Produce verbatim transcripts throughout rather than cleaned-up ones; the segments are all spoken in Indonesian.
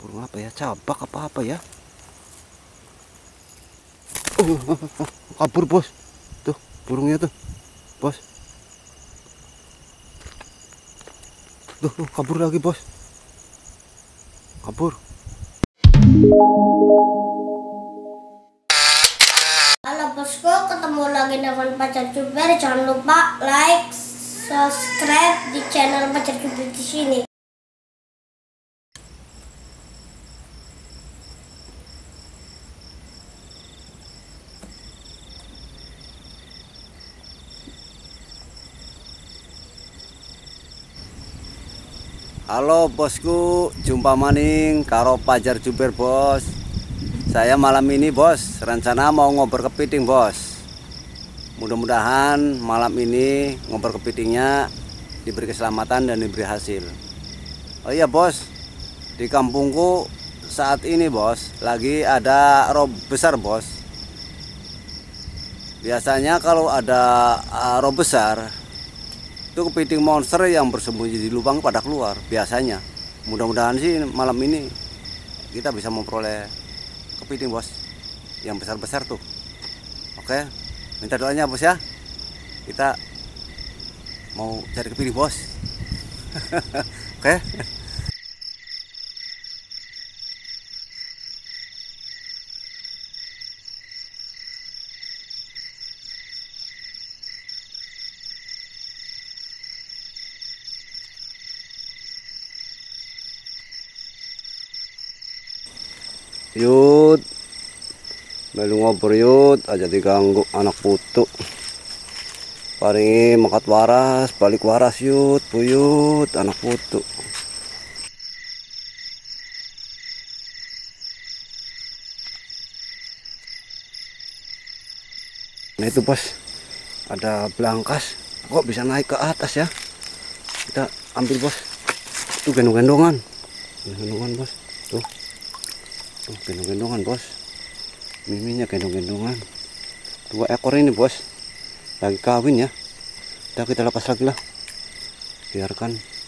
Burung apa ya? Cabak apa apa ya? Oh, oh, oh, kabur bos. Tuh burungnya tuh bos. Tuh, tuh kabur lagi bos. Kabur. Halo bosku, ketemu lagi dengan Pacar Cuber. Jangan lupa like, subscribe di channel Pacar Cuber di sini. Halo bosku, jumpa maning karo Pacar Cuber bos. Saya malam ini bos rencana mau ngoper kepiting bos. Mudah-mudahan malam ini ngoper kepitingnya diberi keselamatan dan diberi hasil. Oh iya bos, di kampungku saat ini bos lagi ada rob besar bos. Biasanya kalau ada uh, rob besar itu kepiting monster yang bersembunyi di lubang pada keluar biasanya. Mudah-mudahan sih malam ini kita bisa memperoleh kepiting bos yang besar-besar tuh. Oke, minta doanya bos ya, kita mau cari kepiting bos. Oke. Yud, melu ngobrol yud, aja diganggu anak putu. Paringi makat waras, balik waras yud, puyut anak putu. Nah itu bos, ada belangkas, kok bisa naik ke atas ya? Kita ambil bos. Itu gendong-gendongan, gendong-gendongan bos, tuh. Tuh, gendong-gendongan bos, miminya gendong-gendongan, dua ekor ini bos, lagi kawin ya. Udah kita lepas lagi lah, biarkan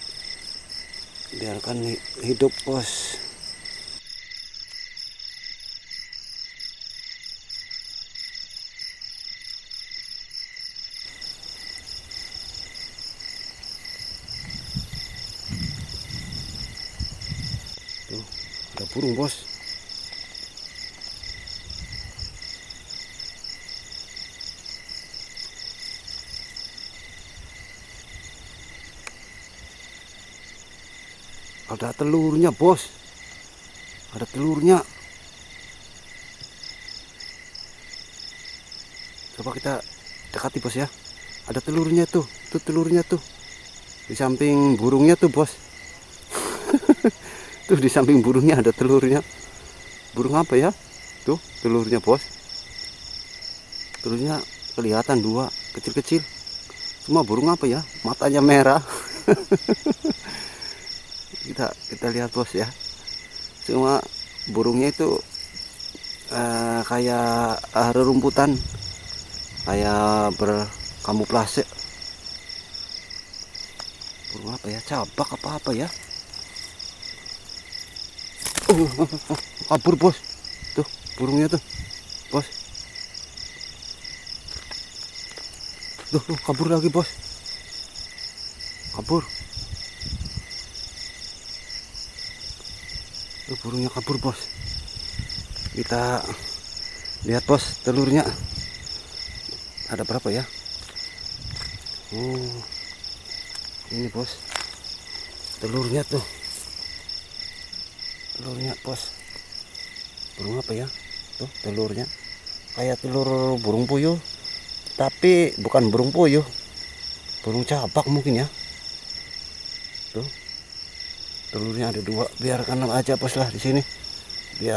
biarkan hidup bos. Tuh ada burung bos. Ada telurnya bos, ada telurnya. Coba kita dekati bos ya. Ada telurnya tuh, tuh telurnya tuh di samping burungnya tuh bos. Tuh di samping burungnya ada telurnya. Burung apa ya? Tuh telurnya bos. Telurnya kelihatan dua, kecil-kecil. Cuma burung apa ya? Matanya merah. kita kita lihat bos ya, cuma burungnya itu uh, kayak uh, rerumputan, kayak berkamuflase. Burung apa ya? Cabak apa apa ya? Oh, oh, oh, kabur bos, tuh burungnya tuh bos. Tuh, tuh kabur lagi bos, kabur. Tuh, burungnya kabur bos. Kita lihat bos telurnya ada berapa ya? Oh ini bos telurnya tuh, telurnya bos. Burung apa ya? Tuh telurnya kayak telur burung puyuh, tapi bukan burung puyuh, burung cabak mungkin ya. Tuh telurnya ada dua, biarkan aja bos lah di sini, biar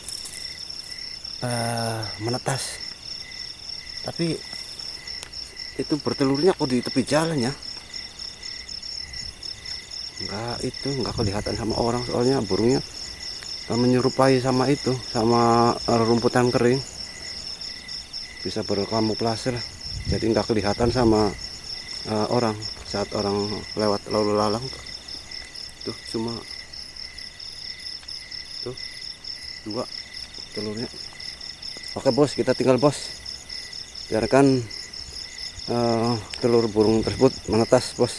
uh, menetas. Tapi itu bertelurnya kok di tepi jalan ya? Enggak, itu enggak kelihatan sama orang, soalnya burungnya menyerupai sama itu, sama rumputan kering, bisa berkamuflase lah, jadi enggak kelihatan sama uh, orang saat orang lewat lalu lalang tuh. Tuh cuma Tuh, dua telurnya. Oke bos, kita tinggal bos. Biarkan uh, telur burung tersebut menetas bos.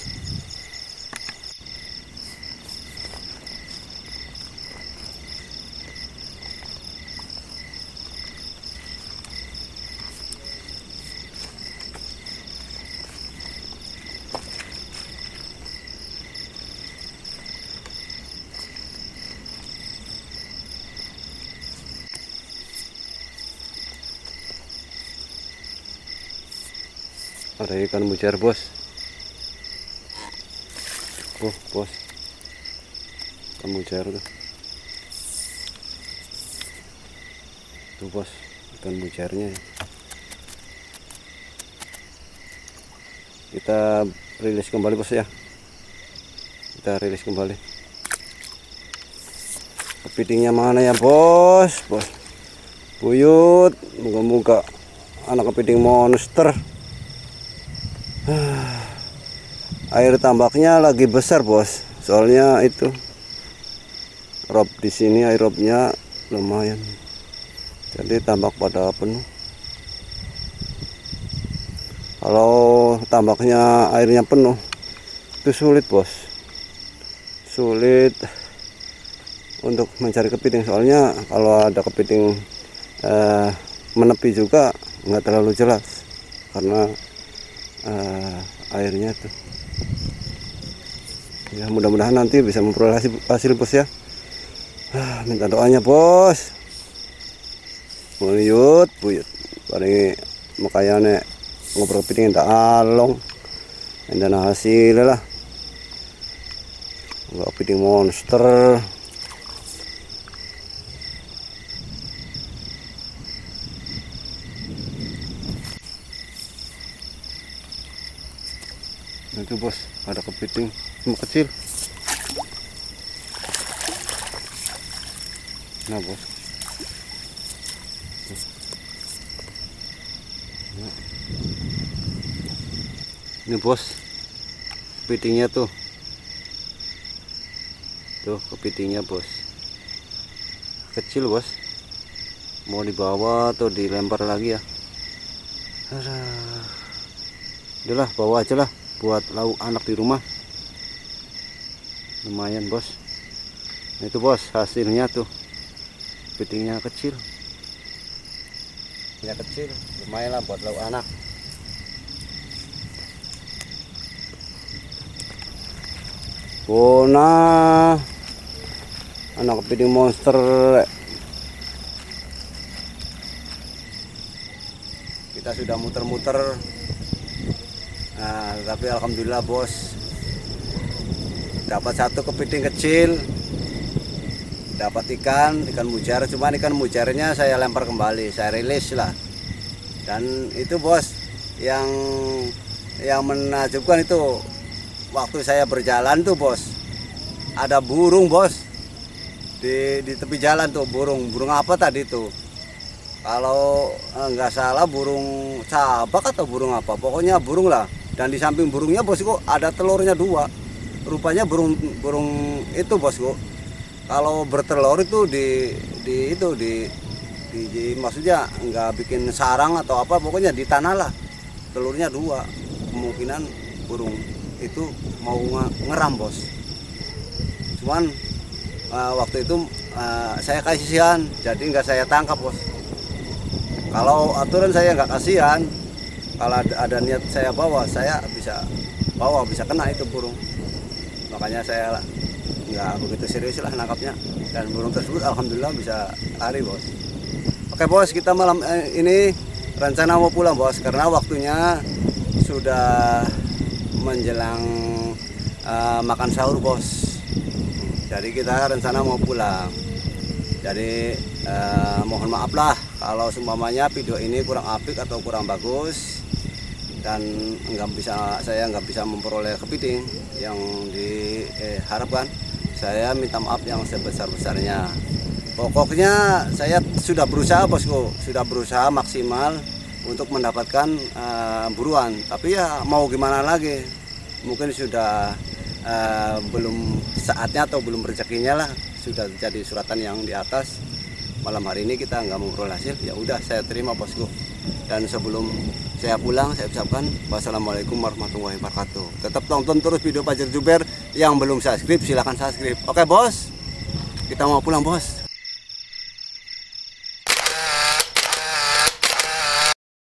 Ada ikan mujair bos. Oh bos, ikan mujair tuh. Tuh bos, ikan mujairnya. Kita rilis kembali bos ya. Kita rilis kembali. Kepitingnya mana ya bos? Bos, buyut. Moga-moga anak kepiting monster. Air tambaknya lagi besar bos, soalnya itu rob di sini air robnya lumayan, jadi tambak pada penuh. Kalau tambaknya airnya penuh itu sulit bos, sulit untuk mencari kepiting, soalnya kalau ada kepiting eh, menepi juga nggak terlalu jelas karena eh, airnya tuh. Ya mudah-mudahan nanti bisa memperoleh hasil, hasil bos ya. Ah, minta doanya bos. Buyut, buyut. Paling makanya ngobrol kepiting tak along. Dan hasil lah. Enggak kepiting monster. Nah, itu bos, ada kepiting cuma kecil. Nah bos, nah. Ini bos, kepitingnya tuh, tuh kepitingnya bos, kecil bos. Mau dibawa atau dilempar lagi ya? Udahlah, bawa aja lah buat lauk anak di rumah. Lumayan bos. Nah, itu bos hasilnya tuh, kepitingnya kecil, ya kecil, lumayan lah buat lauk anak. Bona anak kepiting monster. Kita sudah muter-muter. Nah, tapi alhamdulillah bos, dapat satu kepiting kecil, dapat ikan, ikan mujair. Cuman ikan mujairnya saya lempar kembali, saya rilis lah. Dan itu bos, yang yang menakjubkan itu waktu saya berjalan tuh bos, ada burung bos di di tepi jalan tuh, burung burung apa tadi tuh? Kalau nggak salah burung cabak atau burung apa, pokoknya burung lah. Dan di samping burungnya bos kok ada telurnya dua. Rupanya burung burung itu bos kok. Kalau bertelur itu di di itu di, di, di maksudnya nggak bikin sarang atau apa, pokoknya di tanah lah. Telurnya dua. Kemungkinan burung itu mau ngeram bos. Cuman uh, waktu itu uh, saya kasihan, jadi nggak saya tangkap bos. Kalau aturan saya nggak kasihan. Kalau ada, ada niat saya bawa, saya bisa bawa, bisa kena itu burung. Makanya saya nggak begitu serius lah nangkapnya. Dan burung tersebut alhamdulillah bisa lari bos. Oke bos, kita malam ini rencana mau pulang bos, karena waktunya sudah menjelang uh, makan sahur bos. Jadi kita rencana mau pulang. Jadi uh, mohon maaf lah kalau seumpamanya video ini kurang apik atau kurang bagus, dan nggak bisa saya nggak bisa memperoleh kepiting yang diharapkan. Saya minta maaf yang sebesar-besarnya. Pokoknya saya sudah berusaha bosku, sudah berusaha maksimal untuk mendapatkan uh, buruan. Tapi ya mau gimana lagi, mungkin sudah uh, belum saatnya atau belum rezekinya lah. sudah jadi suratan yang di atas. Malam hari ini kita nggak mau ngobrol hasil, ya udah saya terima bosku. Dan sebelum saya pulang, saya ucapkan wassalamualaikum warahmatullahi wabarakatuh. Tetap tonton terus video Fajar Juber. Yang belum subscribe silahkan subscribe. Oke bos, kita mau pulang bos.